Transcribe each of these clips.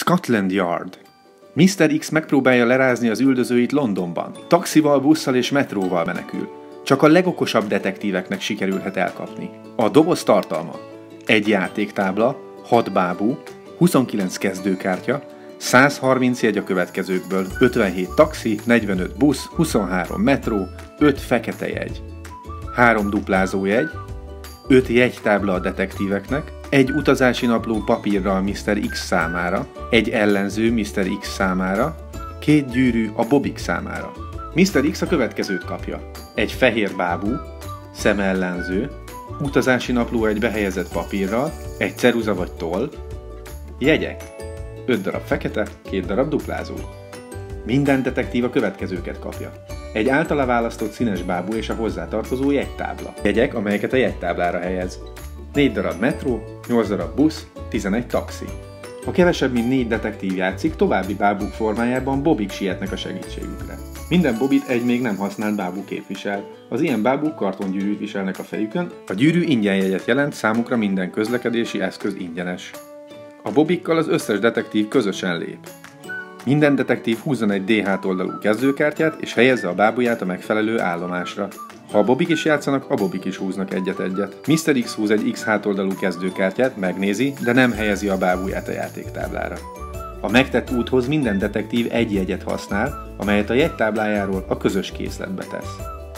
Scotland Yard. Mr. X megpróbálja lerázni az üldözőit Londonban. Taxival, busszal és metróval menekül. Csak a legokosabb detektíveknek sikerülhet elkapni. A doboz tartalma: egy játéktábla, 6 bábú, 29 kezdőkártya, 130 jegy a következőkből, 57 taxi, 45 busz, 23 metró, 5 fekete jegy, 3 duplázó jegy, 5 jegytábla a detektíveknek, egy utazási napló papírral Mr. X számára, egy ellenző Mr. X számára, 2 gyűrű a Bobik számára. Mr. X a következőt kapja: egy fehér bábú, szemellenző, utazási napló egy behelyezett papírral, egy ceruza vagy toll, jegyek, 5 darab fekete, 2 darab duplázó. Minden detektív a következőket kapja: egy általa választott színes bábú és a hozzátartozó jegytábla. Jegyek, amelyeket a jegytáblára helyez. 4 darab metró, 8 darab busz, 11 taxi. Ha kevesebb mint 4 detektív játszik, további bábúk formájában bobik sietnek a segítségükre. Minden bobit egy még nem használt bábú képvisel. Az ilyen bábúk kartongyűrűt viselnek a fejükön, a gyűrű ingyenjegyet jelent, számukra minden közlekedési eszköz ingyenes. A bobikkal az összes detektív közösen lép. Minden detektív húzzon egy D hátoldalú kezdőkártyát és helyezze a bábuját a megfelelő állomásra. Ha a bobik is játszanak, a bobik is húznak egyet-egyet. Mr. X húz egy X hátoldalú kezdőkártyát, megnézi, de nem helyezi a bábuját a játéktáblára. A megtett úthoz minden detektív egy jegyet használ, amelyet a jegytáblájáról a közös készletbe tesz.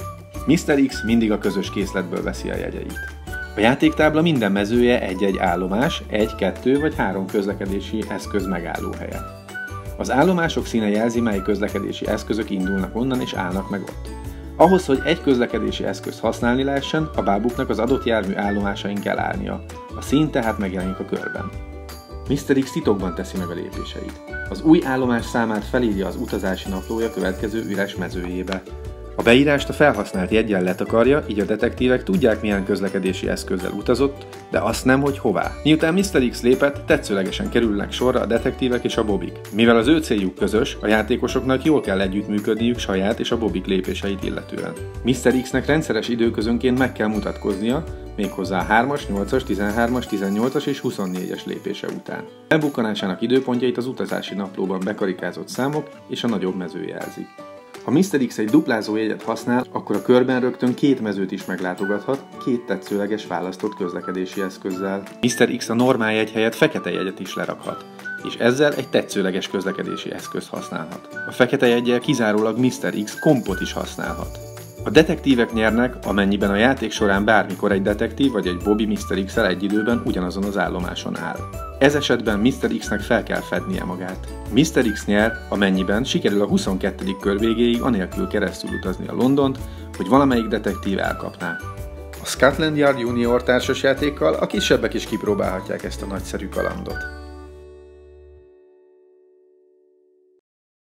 Mr. X mindig a közös készletből veszi a jegyeit. A játéktábla minden mezője egy-egy állomás, 1, 2 vagy 3 közlekedési eszköz megállóhelye. Az állomások színe jelzi, mely közlekedési eszközök indulnak onnan és állnak meg ott. Ahhoz, hogy egy közlekedési eszközt használni lehessen, a bábuknak az adott jármű állomásain kell állnia. A szín tehát megjelenik a körben. Mr. X titokban teszi meg a lépéseit. Az új állomás számát felírja az utazási naplója következő üres mezőjébe. A beírást a felhasznált jeggyel letakarja, így a detektívek tudják, milyen közlekedési eszközzel utazott, de azt nem, hogy hová. Miután Mr. X lépett, tetszőlegesen kerülnek sorra a detektívek és a bobik. Mivel az ő céljuk közös, a játékosoknak jól kell együttműködniük saját és a bobik lépéseit illetően. Mr. X-nek rendszeres időközönként meg kell mutatkoznia, méghozzá a 3-as, 8-as, 13-as, 18-as és 24-es lépése után. Elbukkanásának időpontjait az utazási naplóban bekarikázott számok és a nagyobb mező jelzi. Ha Mr. X egy duplázó jegyet használ, akkor a körben rögtön 2 mezőt is meglátogathat, 2 tetszőleges választott közlekedési eszközzel. Mr. X a normál jegy helyett fekete jegyet is lerakhat, és ezzel egy tetszőleges közlekedési eszközt használhat. A fekete jeggyel kizárólag Mr. X kompot is használhat. A detektívek nyernek, amennyiben a játék során bármikor egy detektív vagy egy Bobby Mr. X-el egy időben ugyanazon az állomáson áll. Ez esetben Mr. X-nek fel kell fednie magát. Mr. X nyer, amennyiben sikerül a 22. kör végéig anélkül keresztül utazni a Londont, hogy valamelyik detektív elkapná. A Scotland Yard Junior társasjátékkal a kisebbek is kipróbálhatják ezt a nagyszerű kalandot.